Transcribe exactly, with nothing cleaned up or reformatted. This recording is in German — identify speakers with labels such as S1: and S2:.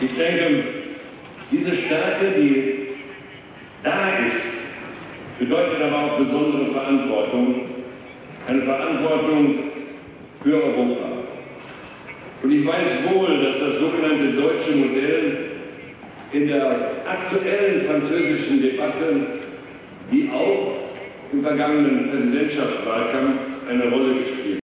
S1: Ich denke, diese Stärke, die da ist, bedeutet aber auch besondere Verantwortung, eine Verantwortung für Europa. Und ich weiß wohl, dass das sogenannte deutsche Modell in der aktuellen französischen Debatte, wie auch im vergangenen Präsidentschaftswahlkampf, eine Rolle gespielt